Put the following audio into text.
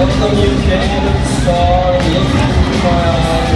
Welcome you came to the star, look into my eyes.